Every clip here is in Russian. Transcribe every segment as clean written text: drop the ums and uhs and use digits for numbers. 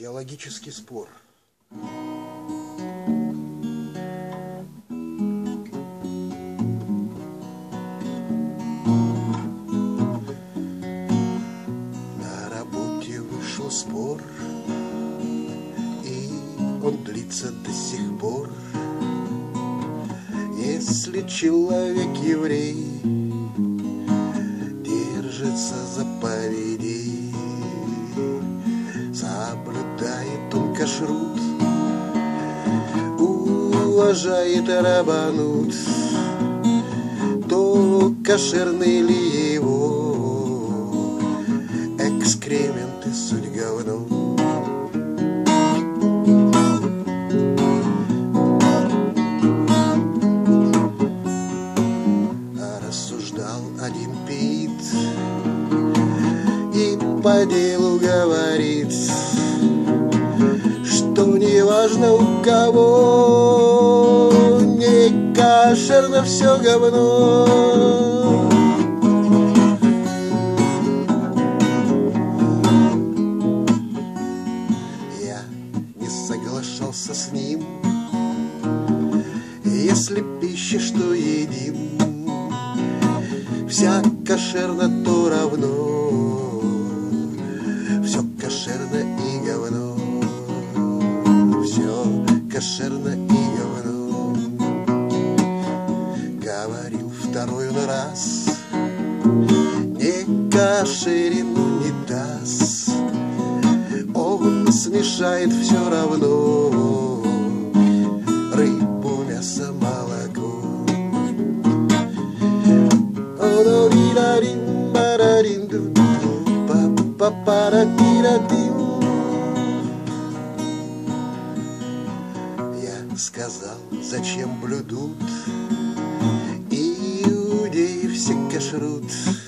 Теологический спор. На работе вышел спор, и он длится до сих пор. Если человек еврей держится заповедей, соблюдает он кашрут, уважает рабанут, то кошерный ли его экскременты суть говно? Рассуждал один пиит и по делу говорит, что неважно у кого, не кошерно все говно. Я не соглашался с ним, если пища, что едим, вся кошерно, то равно все кошерно и говно. Все кошерно и говно. Говорил второй раз, не кошерен унитаз, он смешает все равно рыбу, мясо, молоко. Я сказал, зачем блюдут иудеи все кашрут,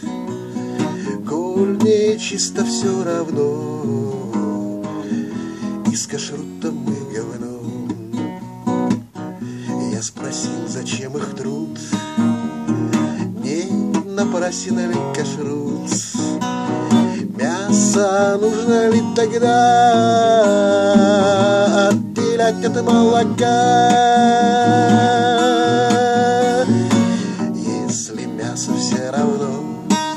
коль не чисто все равно, и с кашрутом мы говно. Я спросил, зачем их труд, не напрасно ли кашрут, мясо нужно ли тогда отделять от молока? Если мясо все равно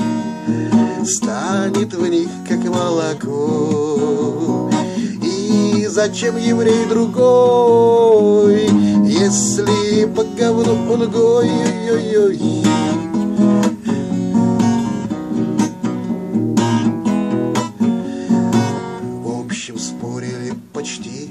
станет в них как молоко, и зачем еврей другой, если по говну он гой? Спорили почти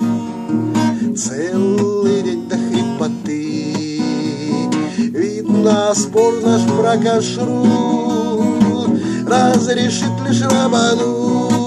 целый день до хрипоты. Видно, спор наш про кашрут разрешит лишь рабанут.